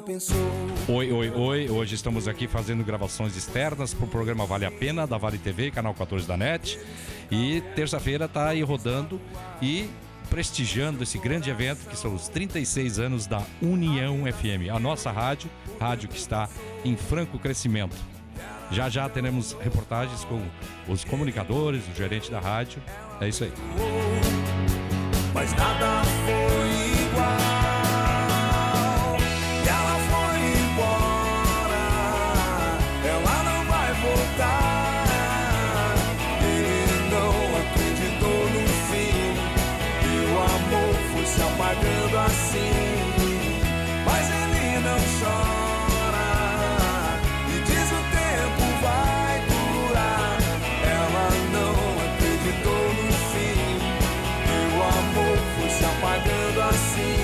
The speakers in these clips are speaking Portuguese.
não pensou. Oi, oi, oi. Hoje estamos aqui fazendo gravações externas para o programa Vale a Pena, da Vale TV, canal 14 da NET. E terça-feira está aí rodando e prestigiando esse grande evento que são os 36 anos da União FM, a nossa rádio que está em franco crescimento. Já já teremos reportagens com os comunicadores, o gerente da rádio. É isso aí. Mas nada foi igual. E ela foi embora. Ela não vai voltar. Ele não acreditou no fim. E o amor foi se apagando assim. Mas ele não chora. E diz o tempo vai durar. Ela não acreditou no fim. E o amor foi se apagando assim.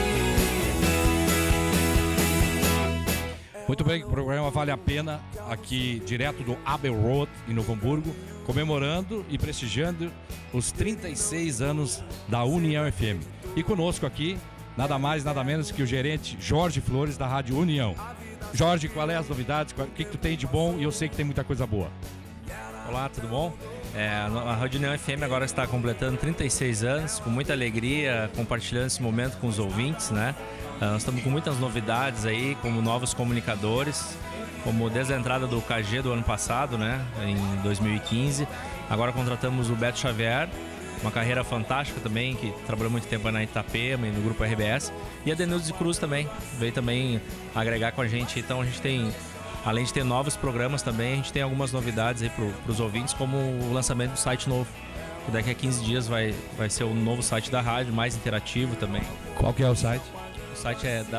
Muito bem, o programa Vale a Pena, aqui direto do Abbey Road, em Novo Hamburgo, comemorando e prestigiando os 36 anos da União FM. E conosco aqui, nada mais, nada menos que o gerente Jorge Flores, da Rádio União. Jorge, qual é as novidades? O que tu tem de bom? E eu sei que tem muita coisa boa. Olá, tudo bom? A Rádio União FM agora está completando 36 anos, com muita alegria, compartilhando esse momento com os ouvintes, né? Nós estamos com muitas novidades aí, como novos comunicadores, como desde a entrada do KG do ano passado, né? Em 2015. Agora contratamos o Beto Xavier, uma carreira fantástica também, que trabalhou muito tempo na Itapema e no Grupo RBS. E a Denilze Cruz também, veio também agregar com a gente. Então a gente tem, além de ter novos programas também, a gente tem algumas novidades aí para os ouvintes, como o lançamento do site novo. Que daqui a 15 dias vai ser o novo site da rádio, mais interativo também. Qual que é o site? O site é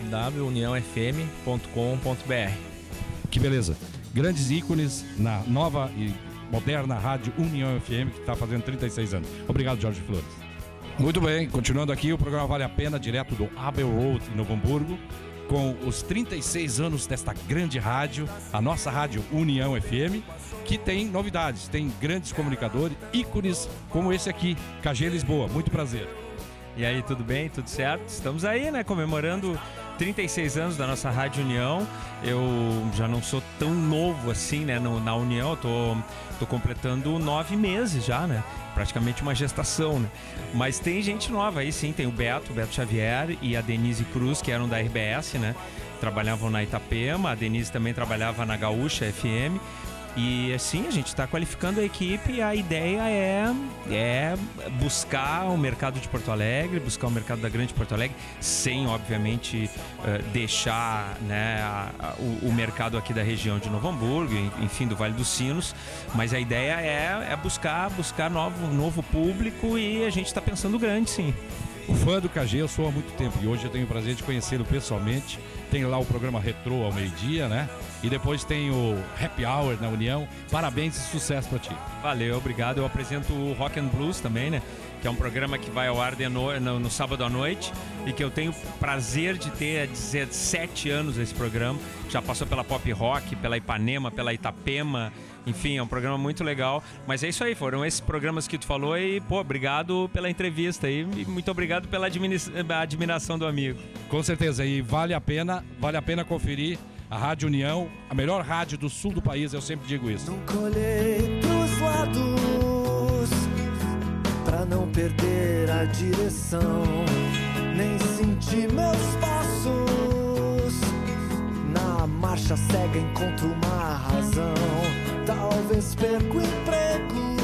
www.uniãofm.com.br. Que beleza. Grandes ícones na nova e moderna Rádio União FM, que está fazendo 36 anos. Obrigado, Jorge Flores. Muito bem, continuando aqui, o programa Vale a Pena, direto do Abbey Road, em Novo Hamburgo, com os 36 anos desta grande rádio, a nossa Rádio União FM, que tem novidades, tem grandes comunicadores, ícones como esse aqui, KG Lisboa. Muito prazer. E aí, tudo bem? Tudo certo? Estamos aí, né, comemorando 36 anos da nossa Rádio União. Eu já não sou tão novo assim, né, na União. Eu tô completando 9 meses já, né? Praticamente uma gestação, né? Mas tem gente nova aí, sim. Tem o Beto Xavier e a Denise Cruz, que eram da RBS, né? Trabalhavam na Itapema. A Denise também trabalhava na Gaúcha FM. E assim, a gente está qualificando a equipe e a ideia é buscar o mercado de Porto Alegre, buscar o mercado da Grande Porto Alegre, sem, obviamente, deixar, né, o mercado aqui da região de Novo Hamburgo, enfim, do Vale dos Sinos. Mas a ideia é buscar novo público e a gente está pensando grande, sim. O fã do KG eu sou há muito tempo e hoje eu tenho o prazer de conhecê-lo pessoalmente. Tem lá o programa Retrô ao meio-dia, né? E depois tem o Happy Hour na União. Parabéns e sucesso pra ti. Valeu, obrigado. Eu apresento o Rock and Blues também, né? Que é um programa que vai ao ar no sábado à noite e que eu tenho prazer de ter há 17 anos esse programa. Já passou pela Pop Rock, pela Ipanema, pela Itapema. Enfim, é um programa muito legal. Mas é isso aí, foram esses programas que tu falou e, pô, obrigado pela entrevista e muito obrigado pela admiração do amigo. Com certeza, e vale a pena conferir a Rádio União, a melhor rádio do sul do país, eu sempre digo isso. Nunca olhei pros lados pra não perder a direção, nem senti meus passos na marcha cega, encontro uma razão. Talvez perca o emprego,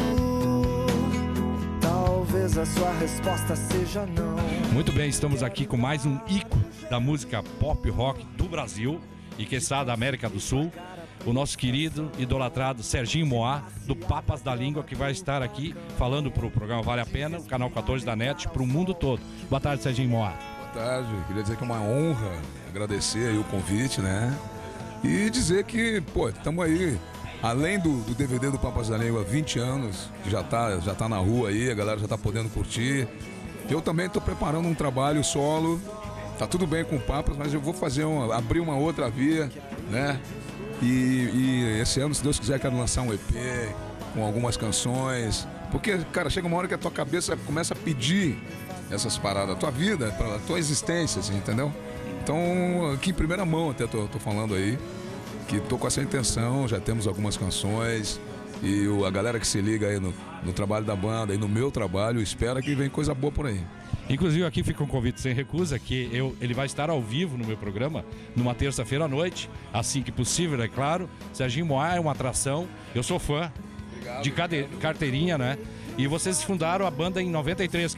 talvez a sua resposta seja não. Muito bem, estamos aqui com mais um ícone da música pop rock do Brasil e que está da América do Sul, o nosso querido, idolatrado Serginho Moá, do Papas da Língua, que vai estar aqui falando para o programa Vale a Pena, o canal 14 da NET, para o mundo todo. Boa tarde, Serginho Moá. Boa tarde, queria dizer que é uma honra agradecer aí o convite, né? E dizer que, pô, estamos aí, além do DVD do Papas da Língua, 20 anos, que já tá na rua aí, a galera já tá podendo curtir. Eu também estou preparando um trabalho solo, tá tudo bem com o Papas, mas eu vou abrir uma outra via, né? E esse ano, se Deus quiser, quero lançar um EP com algumas canções. Porque, cara, chega uma hora que a tua cabeça começa a pedir essas paradas, a tua vida, a tua existência, assim, entendeu? Então, aqui em primeira mão até tô falando aí, que tô com essa intenção, já temos algumas canções, e a galera que se liga aí no trabalho da banda e no meu trabalho, espera que vem coisa boa por aí. Inclusive aqui fica um convite sem recusa, que ele vai estar ao vivo no meu programa, numa terça-feira à noite, assim que possível, é claro. Serginho Moá é uma atração, eu sou fã de carteirinha, né? E vocês fundaram a banda em 93,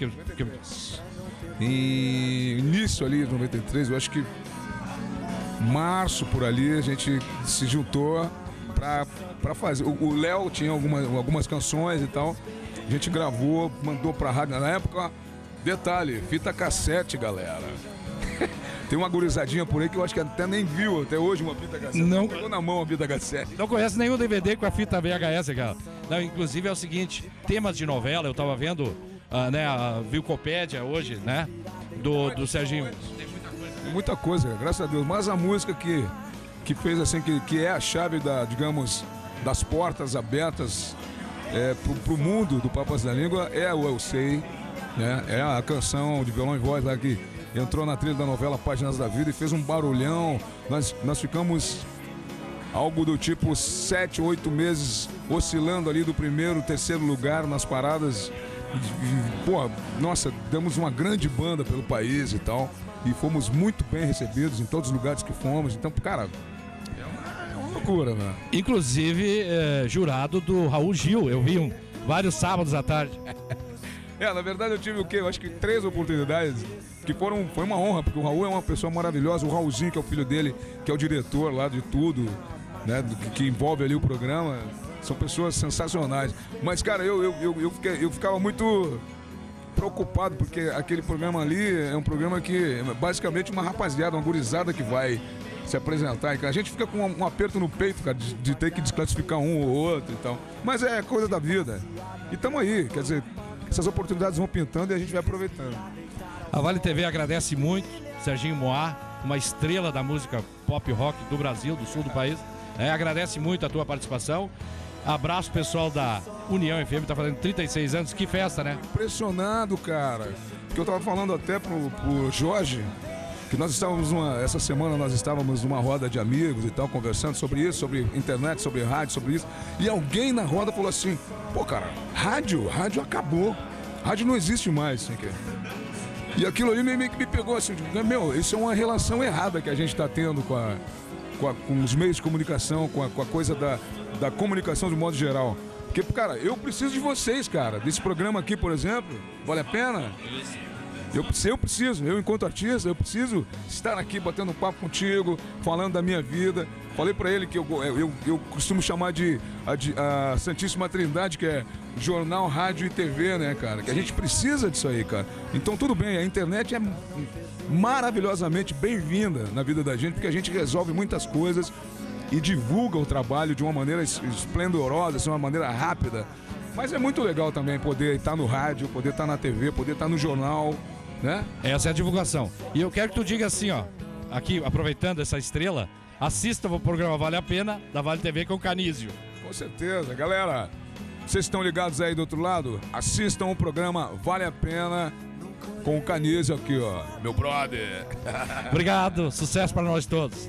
Em início ali de 93, eu acho que março por ali, a gente se juntou pra fazer. O Léo tinha algumas canções e tal, a gente gravou, mandou pra rádio. Na época, detalhe, fita cassete, galera. Tem uma gurizadinha por aí que eu acho que até nem viu até hoje uma fita cassete. Não pegou na mão a fita cassete. Não conhece nenhum DVD com a fita VHS, cara. Não, inclusive é o seguinte, temas de novela, eu tava vendo né, a Vilcopédia hoje, né? Do Serginho. Muita coisa, graças a Deus. Mas a música que fez assim, que é a chave digamos, das portas abertas pro mundo do Papas da Língua é o Eu Sei, né? É a canção de violão e voz lá que entrou na trilha da novela Páginas da Vida e fez um barulhão. Nós ficamos algo do tipo 7, 8 meses oscilando ali do primeiro, terceiro lugar nas paradas. Pô, nossa, demos uma grande banda pelo país e tal. E fomos muito bem recebidos em todos os lugares que fomos. Então, cara, é uma loucura, né? Inclusive, jurado do Raul Gil, eu vi vários sábados à tarde. Na verdade eu tive o quê? Eu acho que 3 oportunidades que foi uma honra, porque o Raul é uma pessoa maravilhosa. O Raulzinho, que é o filho dele, que é o diretor lá de tudo, né? Que envolve ali o programa. São pessoas sensacionais. Mas, cara, eu ficava muito preocupado, porque aquele programa ali é um programa que é basicamente uma rapaziada, uma gurizada que vai se apresentar. A gente fica com um aperto no peito, cara, de ter que desclassificar um ou outro e tal. Mas é coisa da vida. E estamos aí, quer dizer, essas oportunidades vão pintando e a gente vai aproveitando. A Vale TV agradece muito, Serginho Moá, uma estrela da música pop rock do Brasil, do sul do país. Agradece muito a tua participação. Abraço pessoal da União FM, tá fazendo 36 anos, que festa, né? Impressionado, cara. Porque eu tava falando até pro Jorge, que nós estávamos essa semana nós estávamos numa roda de amigos e tal, conversando sobre isso, sobre internet, sobre rádio, sobre isso. E alguém na roda falou assim, pô, cara, rádio acabou. Rádio não existe mais, assim, que... E aquilo ali meio que me pegou assim, meu, isso é uma relação errada que a gente tá tendo com os meios de comunicação, com a coisa da comunicação de modo geral. Porque, cara, eu preciso de vocês, cara. Desse programa aqui, por exemplo, vale a pena? Eu enquanto artista, eu preciso estar aqui batendo um papo contigo, falando da minha vida. Falei pra ele que eu costumo chamar de a Santíssima Trindade, que é jornal, rádio e TV, né, cara? Que a gente precisa disso aí, cara. Então tudo bem, a internet é maravilhosamente bem-vinda na vida da gente, porque a gente resolve muitas coisas e divulga o trabalho de uma maneira esplendorosa, de uma maneira rápida. Mas é muito legal também poder estar no rádio, poder estar na TV, poder estar no jornal, né? Essa é a divulgação. E eu quero que tu diga assim, ó, aqui aproveitando essa estrela, assista o programa Vale a Pena, da Vale TV com o Canísio. Com certeza, galera. Vocês estão ligados aí do outro lado? Assistam o programa Vale a Pena com o Canísio aqui, ó, meu brother. Obrigado, sucesso para nós todos.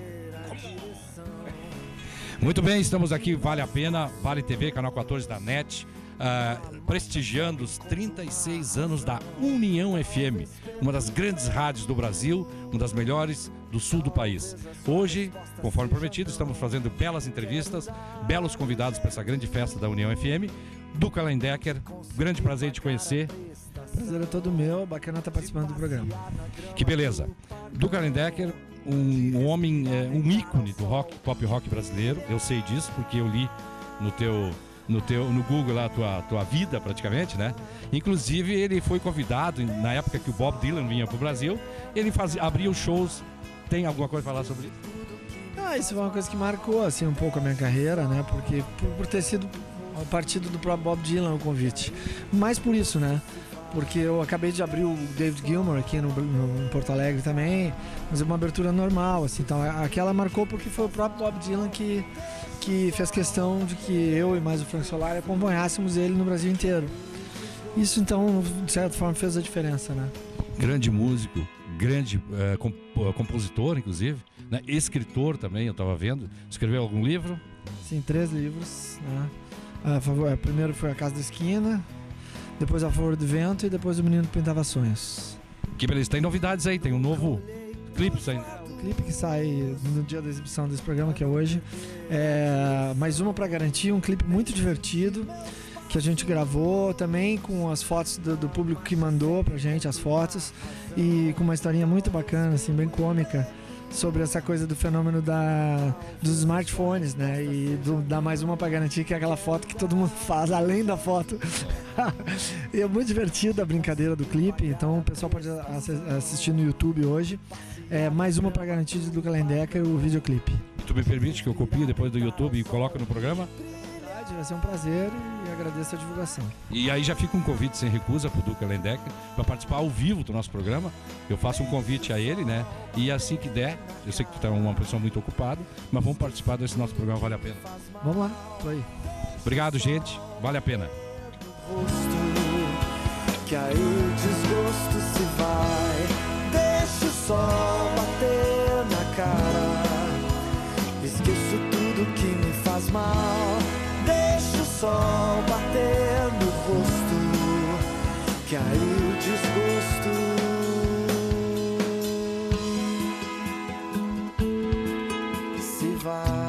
Muito bem, estamos aqui, Vale a Pena, Vale TV, canal 14 da NET, prestigiando os 36 anos da União FM, uma das grandes rádios do Brasil, uma das melhores do sul do país. Hoje, conforme prometido, estamos fazendo belas entrevistas, belos convidados para essa grande festa da União FM. Duca Lendecker, grande prazer em te conhecer. Prazer é todo meu, bacana estar participando do programa. Que beleza. Duca Lendecker, um homem, um ícone do pop rock brasileiro. Eu sei disso porque eu li no Google lá a tua vida praticamente, né? Inclusive ele foi convidado na época que o Bob Dylan vinha pro Brasil, ele abria os shows. Tem alguma coisa a falar sobre isso? Isso foi uma coisa que marcou assim um pouco a minha carreira, né? Porque por ter sido a partir do próprio Bob Dylan o convite. Mais por isso, né? Porque eu acabei de abrir o David Gilmour aqui no Porto Alegre também, mas é uma abertura normal, assim, então aquela marcou porque foi o próprio Bob Dylan que fez questão de que eu e mais o Frank Solari acompanhássemos ele no Brasil inteiro. Isso então, de certa forma, fez a diferença, né? Grande músico, grande compositor, inclusive, né? Escritor também, eu estava vendo. Escreveu algum livro? Sim, 3 livros, né? Primeiro foi A Casa da Esquina, depois A Flor do Vento e depois O Menino que Pintava Sonhos. Que beleza, tem novidades aí, tem um novo clipe saindo. O clipe que sai no dia da exibição desse programa, que é hoje, Mais Uma Pra Garantir, um clipe muito divertido, que a gente gravou também com as fotos do público que mandou pra gente, as fotos, e com uma historinha muito bacana, assim, bem cômica, sobre essa coisa do fenômeno dos smartphones, né? E da Mais Uma Pra Garantir, que é aquela foto que todo mundo faz, além da foto. E é muito divertida a brincadeira do clipe, então o pessoal pode assistir no YouTube hoje. Mais Uma Pra Garantir, de Duca Lendecker, o videoclipe. Tu me permite que eu copie depois do YouTube e coloque no programa? Vai ser um prazer e agradeço a divulgação. E aí já fica um convite sem recusa pro Duca Lendecker para participar ao vivo do nosso programa. Eu faço um convite a ele, né? E assim que der, eu sei que tu tá uma pessoa muito ocupada, mas vamos participar desse nosso programa, vale a pena. Vamos lá, tô aí. Obrigado, gente, vale a pena. Que aí o desgosto se vai, deixa o sol bater na cara, esqueço tudo que me faz mal, deixa o sol bater no rosto, que aí o desgosto se vai.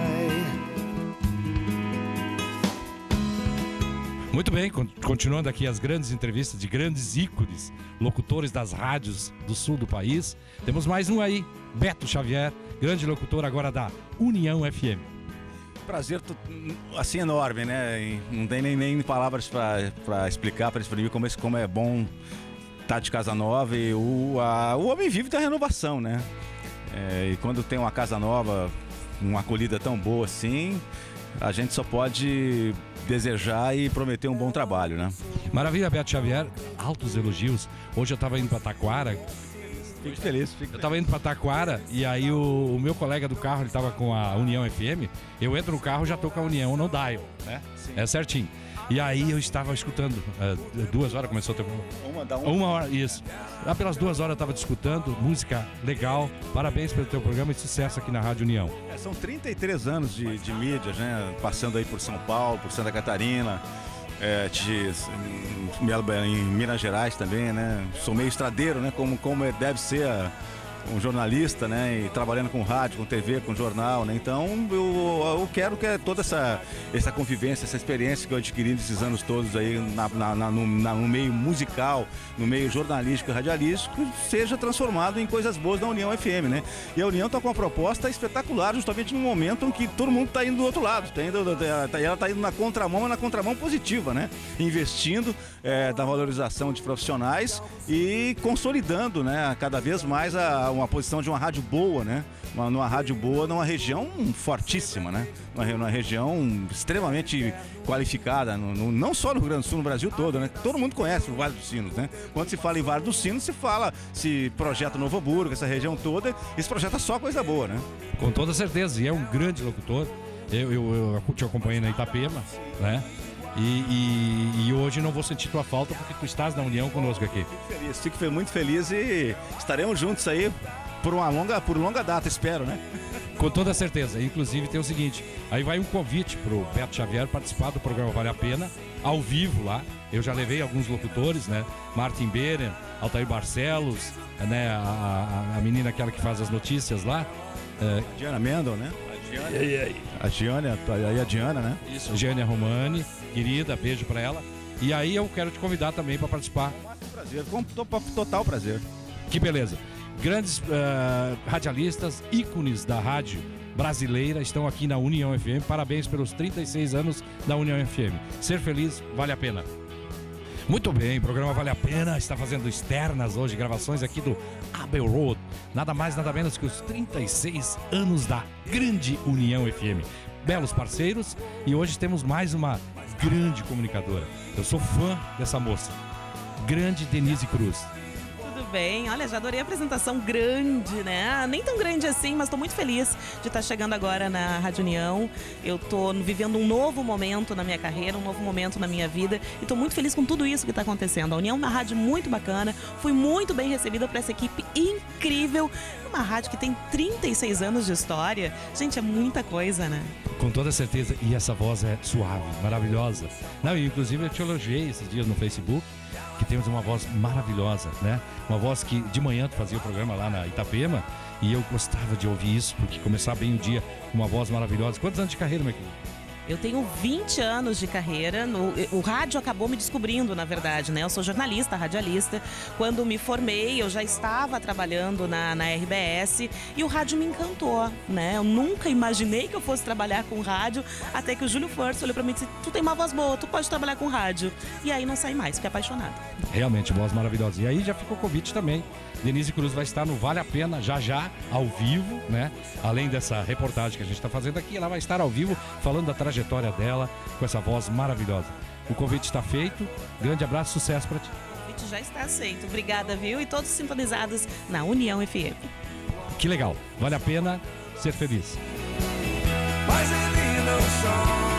Muito bem, continuando aqui as grandes entrevistas de grandes ícones, locutores das rádios do sul do país. Temos mais um aí, Beto Xavier, grande locutor agora da União FM. Prazer, assim, enorme, né? E não tem nem palavras para explicar, para exprimir como é bom estar de casa nova. E o homem vive da renovação, né? E quando tem uma casa nova, uma acolhida tão boa assim, a gente só pode desejar e prometer um bom trabalho, né? Maravilha, Beto Xavier, altos elogios. Hoje eu estava indo para Taquara. Fico feliz. Eu estava indo para Taquara e aí o meu colega do carro, ele estava com a União FM. Eu entro no carro, já tô com a União no dial, né? Sim. É certinho. E aí eu estava escutando, 2 horas começou a ter... Uma hora, isso. Lá pelas 2 horas eu estava escutando, música legal. Parabéns pelo teu programa e sucesso aqui na Rádio União. São 33 anos de mídias, né? Passando aí por São Paulo, por Santa Catarina, em Minas Gerais também, né? Sou meio estradeiro, né? Como deve ser um jornalista, né? E trabalhando com rádio, com TV, com jornal, né? Então eu quero que toda essa convivência, essa experiência que eu adquiri nesses anos todos aí no meio musical, no meio jornalístico e radialístico, seja transformado em coisas boas da União FM, né? E a União está com uma proposta espetacular, justamente no momento em que todo mundo está indo do outro lado, ela está indo na contramão, mas na contramão positiva, né? Investindo da valorização de profissionais e consolidando, né? Cada vez mais uma posição de uma rádio boa, né? Numa rádio boa, numa região fortíssima, né? Numa região extremamente qualificada, não só no Rio Grande do Sul, no Brasil todo, né? Todo mundo conhece o Vale dos Sinos, né? Quando se fala em Vale dos Sinos, se projeta Novo Hamburgo, essa região toda, esse projeta só coisa boa, né? Com toda certeza, e é um grande locutor. Eu te acompanhei na Itapema, né? E hoje não vou sentir tua falta porque tu estás na União conosco aqui. Fico muito feliz e estaremos juntos aí por longa data, espero, né? Com toda certeza. Inclusive tem o seguinte, aí vai um convite pro Beto Xavier participar do programa Vale a Pena, ao vivo lá. Eu já levei alguns locutores, né? Martin Beren, Altair Barcelos, né? A menina aquela que faz as notícias lá. Diana Mendel, né? A Diana, né? Isso, Giânia Romani, querida, beijo pra ela. E aí eu quero te convidar também pra participar. Prazer, com total prazer. Que beleza. Grandes radialistas, ícones da rádio brasileira estão aqui na União FM. Parabéns pelos 36 anos da União FM. Ser feliz vale a pena. Muito bem, o programa Vale a Pena está fazendo externas hoje, gravações aqui do Abbey Road. Nada mais, nada menos que os 36 anos da grande União FM. Belos parceiros e hoje temos mais uma grande comunicadora. Eu sou fã dessa moça, grande Denise Cruz. Tudo bem. Olha, já adorei a apresentação grande, né? Nem tão grande assim, mas tô muito feliz de estar chegando agora na Rádio União. Eu tô vivendo um novo momento na minha carreira, um novo momento na minha vida e tô muito feliz com tudo isso que tá acontecendo. A União é uma rádio muito bacana, fui muito bem recebida por essa equipe incrível. Uma rádio que tem 36 anos de história. Gente, é muita coisa, né? Com toda certeza. E essa voz é suave, maravilhosa. Não, inclusive eu te elogiei esses dias no Facebook, que temos uma voz maravilhosa, né? Uma voz que de manhã tu fazia o programa lá na Itapema e eu gostava de ouvir isso, porque começar bem o dia com uma voz maravilhosa. Quantos anos de carreira, meu querido? Eu tenho 20 anos de carreira, o rádio acabou me descobrindo, na verdade, né? Eu sou jornalista, radialista. Quando me formei, eu já estava trabalhando na RBS e o rádio me encantou, né? Eu nunca imaginei que eu fosse trabalhar com rádio, até que o Júlio First olhou pra mim e disse: tu tem uma voz boa, tu pode trabalhar com rádio. E aí não saí mais, fiquei apaixonada. Realmente, voz maravilhosa. E aí já ficou o convite também. Denise Cruz vai estar no Vale a Pena, já, ao vivo, né? Além dessa reportagem que a gente está fazendo aqui, ela vai estar ao vivo falando da trajetória dela com essa voz maravilhosa. O convite está feito. Grande abraço, sucesso para ti. O convite já está aceito. Obrigada, viu? E todos sintonizados na União FM. Que legal. Vale a pena ser feliz. Mas ele não chora.